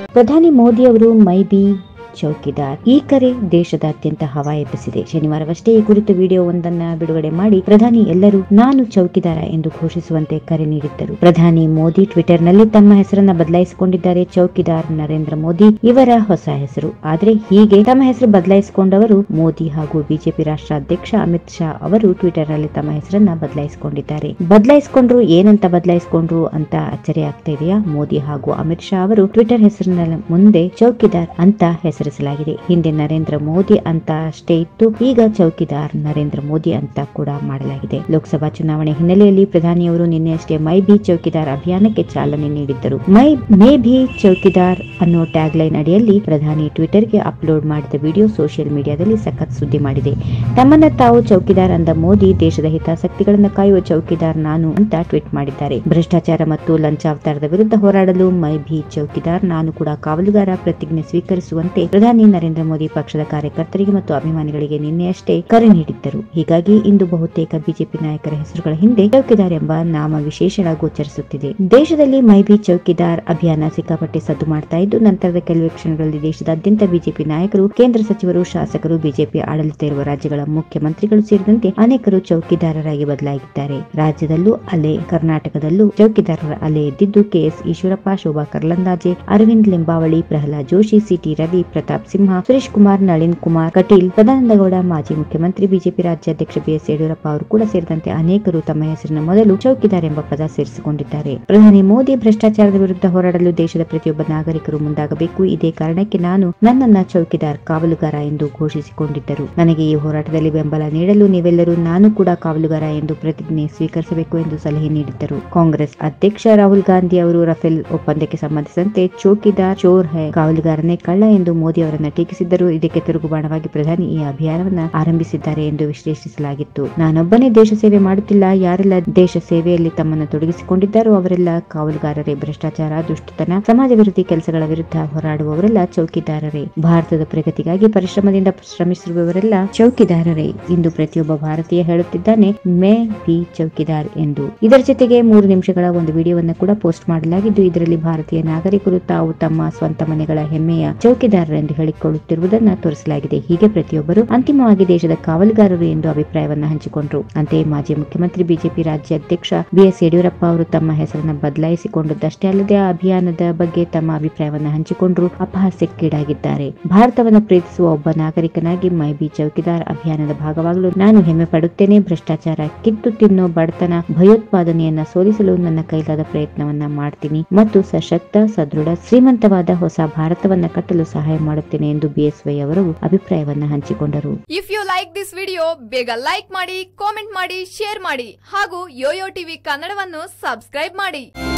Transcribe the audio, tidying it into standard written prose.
ಪ್ರಧಾನಿ ಮೋದಿ ಅವರು ಮೈ ಬಿ ಚೌಕಿದಾರ್ ಈ ಕರೆ ದೇಶದಾದ್ಯಂತ ಹವಾ ಎಬ್ಬಿಸಿದೆ. ಶನಿವಾರವಷ್ಟೇ ಈ ಕುರಿತು ವಿಡಿಯೋ ಒಂದನ್ನ ಬಿಡುಗಡೆ ಮಾಡಿ ಪ್ರಧಾನಿ ಎಲ್ಲರೂ ನಾನು ಚೌಕಿದಾರ ಎಂದು ಘೋಷಿಸುವಂತೆ ಕರೆ ನೀಡಿದ್ದರು. ಪ್ರಧಾನಿ ಮೋದಿ ಟ್ವಿಟರ್ ನಲ್ಲಿ ತಮ್ಮ ಹೆಸರನ್ನ ಬದಲಾಯಿಸಿಕೊಂಡಿದ್ದಾರೆ. ಚೌಕಿದಾರ್ ನರೇಂದ್ರ ಮೋದಿ ಇವರ ಹೊಸ ಹೆಸರು. ಆದ್ರೆ ಹೀಗೆ ತಮ್ಮ ಹೆಸರು ಬದಲಾಯಿಸಿಕೊಂಡವರು ಮೋದಿ ಹಾಗೂ ಬಿಜೆಪಿ ರಾಷ್ಟ್ರಾಧ್ಯಕ್ಷ ಅಮಿತ್ ಶಾ ಅವರು ಟ್ವಿಟರ್ ನಲ್ಲಿ ತಮ್ಮ ಹೆಸರನ್ನ ಬದಲಾಯಿಸಿಕೊಂಡಿದ್ದಾರೆ. ಬದಲಾಯಿಸಿಕೊಂಡ್ರು ಏನಂತ ಬದಲಾಯಿಸಿಕೊಂಡ್ರು ಅಂತ ಅಚ್ಚರಿ ಆಗ್ತಾ ಇದೆಯಾ? ಮೋದಿ ಹಾಗೂ ಅಮಿತ್ ಶಾ ಅವರು ಟ್ವಿಟರ್ ಹೆಸರಿನ ಮುಂದೆ ಚೌಕಿದಾರ್ ಅಂತ ಹೆಸರಿಸಲಾಗಿದೆ. ಹಿಂದೆ ನರೇಂದ್ರ ಮೋದಿ ಅಂತ ಅಷ್ಟೇ ಇತ್ತು, ಈಗ ಚೌಕಿದಾರ್ ನರೇಂದ್ರ ಮೋದಿ ಅಂತ ಕೂಡ ಮಾಡಲಾಗಿದೆ. ಲೋಕಸಭಾ ಚುನಾವಣೆ ಹಿನ್ನೆಲೆಯಲ್ಲಿ ಪ್ರಧಾನಿಯವರು ನಿನ್ನೆಯಷ್ಟೇ ಮೈ ಬಿ ಚೌಕಿದಾರ್ ಅಭಿಯಾನಕ್ಕೆ ಚಾಲನೆ ನೀಡಿದ್ದರು. ಮೇ ಬಿ ಚೌಕಿದಾರ್ ಅನ್ನೋ ಟ್ಯಾಗ್ ಲೈನ್ ಅಡಿಯಲ್ಲಿ ಪ್ರಧಾನಿ ಟ್ವಿಟರ್ಗೆ ಅಪ್ಲೋಡ್ ಮಾಡಿದ ವಿಡಿಯೋ ಸೋಷಿಯಲ್ ಮೀಡಿಯಾದಲ್ಲಿ ಸಖತ್ ಸುದ್ದಿ ಮಾಡಿದೆ. ತಮ್ಮನ್ನ ತಾವು ಚೌಕಿದಾರ್ ಅಂದ ಮೋದಿ ದೇಶದ ಹಿತಾಸಕ್ತಿಗಳನ್ನು ಕಾಯುವ ಚೌಕಿದಾರ್ ನಾನು ಅಂತ ಟ್ವೀಟ್ ಮಾಡಿದ್ದಾರೆ. ಭ್ರಷ್ಟಾಚಾರ ಮತ್ತು ಲಂಚಾವತಾರದ ವಿರುದ್ಧ ಹೋರಾಡಲು ಮೈ ಬಿ ಚೌಕಿದಾರ್ ನಾನು ಕೂಡ ಕಾವಲುಗಾರ ಪ್ರತಿಜ್ಞೆ ಸ್ವೀಕರಿಸುವಂತೆ ಪ್ರಧಾನಿ ನರೇಂದ್ರ ಮೋದಿ ಪಕ್ಷದ ಕಾರ್ಯಕರ್ತರಿಗೆ ಮತ್ತು ಅಭಿಮಾನಿಗಳಿಗೆ ನಿನ್ನೆಯಷ್ಟೇ ಕರೆ ನೀಡಿದ್ದರು. ಹೀಗಾಗಿ ಇಂದು ಬಹುತೇಕ ಬಿಜೆಪಿ ನಾಯಕರ ಹೆಸರುಗಳ ಹಿಂದೆ ಚೌಕಿದಾರ್ ಎಂಬ ನಾಮ ವಿಶೇಷಣ ಗೋಚರಿಸುತ್ತಿದೆ. ದೇಶದಲ್ಲಿ ಮೈ ಬಿ ಚೌಕಿದಾರ್ ಅಭಿಯಾನ ಸಿಕ್ಕಾಪಟ್ಟೆ ಸದ್ದು ಮಾಡ್ತಾ ಇದ್ದು, ನಂತರದ ಕೆಲವೇ ಕ್ಷಣಗಳಲ್ಲಿ ದೇಶದಾದ್ಯಂತ ಬಿಜೆಪಿ ನಾಯಕರು, ಕೇಂದ್ರ ಸಚಿವರು, ಶಾಸಕರು, ಬಿಜೆಪಿ ಆಡಳಿತ ಇರುವ ರಾಜ್ಯಗಳ ಮುಖ್ಯಮಂತ್ರಿಗಳು ಸೇರಿದಂತೆ ಅನೇಕರು ಚೌಕಿದಾರರಾಗಿ ಬದಲಾಗಿದ್ದಾರೆ. ರಾಜ್ಯದಲ್ಲೂ ಅಲೆ, ಕರ್ನಾಟಕದಲ್ಲೂ ಚೌಕಿದಾರರ ಅಲೆ ಎದ್ದಿದ್ದು ಕೆಎಸ್ ಈಶ್ವರಪ್ಪ, ಶೋಭಾ ಕರ್ಲಂದಾಜೆ, ಅರವಿಂದ್ ಲಿಂಬಾವಳಿ, ಪ್ರಹ್ಲಾದ್ ಜೋಶಿ, ಸಿಟಿ ರವಿ, ಪ್ರತಾಪ್ ಸಿಂಹ, ಸುರೇಶ್ ಕುಮಾರ್, ನಳಿನ್ ಕುಮಾರ್ ಕಟೀಲ್, ಸದಾನಂದಗೌಡ, ಮಾಜಿ ಮುಖ್ಯಮಂತ್ರಿ ಬಿಜೆಪಿ ರಾಜ್ಯಾಧ್ಯಕ್ಷ ಬಿಎಸ್ ಯಡಿಯೂರಪ್ಪ ಅವರು ಕೂಡ ಸೇರಿದಂತೆ ಅನೇಕರು ತಮ್ಮ ಹೆಸರಿನ ಮೊದಲು ಚೌಕಿದಾರ್ ಎಂಬ ಪದ ಸೇರಿಸಿಕೊಂಡಿದ್ದಾರೆ. ಪ್ರಧಾನಿ ಮೋದಿ ಭ್ರಷ್ಟಾಚಾರದ ವಿರುದ್ಧ ಹೋರಾಡಲು ದೇಶದ ಪ್ರತಿಯೊಬ್ಬ ನಾಗರಿಕರು ಮುಂದಾಗಬೇಕು. ಇದೇ ಕಾರಣಕ್ಕೆ ನಾನು ನನ್ನನ್ನ ಚೌಕಿದಾರ್ ಕಾವಲುಗಾರ ಎಂದು ಘೋಷಿಸಿಕೊಂಡಿದ್ದರು. ನನಗೆ ಈ ಹೋರಾಟದಲ್ಲಿ ಬೆಂಬಲ ನೀಡಲು ನೀವೆಲ್ಲರೂ ನಾನು ಕೂಡ ಕಾವಲುಗಾರ ಎಂದು ಪ್ರತಿಜ್ಞೆ ಸ್ವೀಕರಿಸಬೇಕು ಎಂದು ಸಲಹೆ ನೀಡಿದ್ದರು. ಕಾಂಗ್ರೆಸ್ ಅಧ್ಯಕ್ಷ ರಾಹುಲ್ ಗಾಂಧಿ ಅವರು ರಫೇಲ್ ಒಪ್ಪಂದಕ್ಕೆ ಸಂಬಂಧಿಸಿದಂತೆ ಚೌಕಿದಾರ್ ಚೋರ್ ಹೈ, ಕಾವಲುಗಾರನೇ ಕಳ್ಳ ಎಂದು ಮೋದಿ ಅವರನ್ನ ಟೀಕಿಸಿದ್ದರು. ಇದಕ್ಕೆ ತಿರುಗುಬಾಣವಾಗಿ ಪ್ರಧಾನಿ ಈ ಅಭಿಯಾನವನ್ನ ಆರಂಭಿಸಿದ್ದಾರೆ ಎಂದು ವಿಶ್ಲೇಷಿಸಲಾಗಿತ್ತು. ನಾನೊಬ್ಬನೇ ದೇಶ ಸೇವೆ ಮಾಡುತ್ತಿಲ್ಲ, ಯಾರೆಲ್ಲ ದೇಶ ಸೇವೆಯಲ್ಲಿ ತಮ್ಮನ್ನು ತೊಡಗಿಸಿಕೊಂಡಿದ್ದಾರೋ ಅವರೆಲ್ಲ ಕಾವಲುಗಾರರೇ. ಭ್ರಷ್ಟಾಚಾರ, ದುಷ್ಟತನ, ಸಮಾಜ ವಿರೋಧಿ ಕೆಲಸಗಳ ವಿರುದ್ಧ ಹೋರಾಡುವವರೆಲ್ಲ ಚೌಕಿದಾರರೇ. ಭಾರತದ ಪ್ರಗತಿಗಾಗಿ ಪರಿಶ್ರಮದಿಂದ ಶ್ರಮಿಸಿರುವವರೆಲ್ಲ ಚೌಕಿದಾರರೇ. ಇಂದು ಪ್ರತಿಯೊಬ್ಬ ಭಾರತೀಯ ಹೇಳುತ್ತಿದ್ದಾನೆ ಮೇ ಬಿ ಚೌಕಿದಾರ್ ಎಂದು. ಇದರ ಜೊತೆಗೆ 3 ನಿಮಿಷಗಳ ಒಂದು ವಿಡಿಯೋವನ್ನು ಕೂಡ ಪೋಸ್ಟ್ ಮಾಡಲಾಗಿದ್ದು, ಇದರಲ್ಲಿ ಭಾರತೀಯ ನಾಗರಿಕರು ತಾವು ತಮ್ಮ ಸ್ವಂತ ಮನೆಗಳ ಹೆಮ್ಮೆಯ ಚೌಕಿದಾರರೆಂದು ಹೇಳಿಕೊಳ್ಳುತ್ತಿರುವುದನ್ನು ತೋರಿಸಲಾಗಿದೆ. ಹೀಗೆ ಪ್ರತಿಯೊಬ್ಬರು ಅಂತಿಮವಾಗಿ ದೇಶದ ಕಾವಲುಗಾರರು ಎಂದು ಅಭಿಪ್ರಾಯವನ್ನ ಹಂಚಿಕೊಂಡರು. ಅಂತೆಯೇ ಮಾಜಿ ಮುಖ್ಯಮಂತ್ರಿ ಬಿಜೆಪಿ ರಾಜ್ಯಾಧ್ಯಕ್ಷ ಬಿಎಸ್ ಯಡಿಯೂರಪ್ಪ ಅವರು ತಮ್ಮ ಹೆಸರನ್ನು ಬದಲಾಯಿಸಿಕೊಂಡದ್ದಷ್ಟೇ ಅಲ್ಲದೆ ಆ ಅಭಿಯಾನದ ಬಗ್ಗೆ ತಮ್ಮ ಅಭಿಪ್ರಾಯವನ್ನ ಹಂಚಿಕೊಂಡರು ಅಪಹಾಸ್ಯಕ್ಕೀಡಾಗಿದ್ದಾರೆ. ಭಾರತವನ್ನು ಪ್ರೀತಿಸುವ ಒಬ್ಬ ನಾಗರಿಕನಾಗಿ ಮೈ ಬಿ ಚೌಕಿದಾರ್ ಅಭಿಯಾನದ ಭಾಗವಾಗಲು ನಾನು ಹೆಮ್ಮೆ ಪಡುತ್ತೇನೆ. ಭ್ರಷ್ಟಾಚಾರ, ಕಿತ್ತು ತಿನ್ನೋ ಬಡತನ, ಭಯೋತ್ಪಾದನೆಯನ್ನ ಸೋಲಿಸಲು ನನ್ನ ಕೈಲಾದ ಪ್ರಯತ್ನವನ್ನ ಮಾಡ್ತೀನಿ ಮತ್ತು ಸಶಕ್ತ, ಸದೃಢ, ಶ್ರೀಮಂತವಾದ ಹೊಸ ಭಾರತವನ್ನ ಕಟ್ಟಲು ಸಹಾಯ ಮಾಡುತ್ತೇನೆ ಎಂದು ಬಿಎಸ್ವೈ ಅವರು ಅಭಿಪ್ರಾಯವನ್ನ ಹಂಚಿಕೊಂಡರು. If you like this video, ಬೇಗ ಲೈಕ್ ಮಾಡಿ, ಕಾಮೆಂಟ್ ಮಾಡಿ, ಶೇರ್ ಮಾಡಿ ಹಾಗೂ ಯೋಯೋ ಟಿವಿ ಕನ್ನಡವನ್ನು ಸಬ್ಸ್ಕ್ರೈಬ್ ಮಾಡಿ.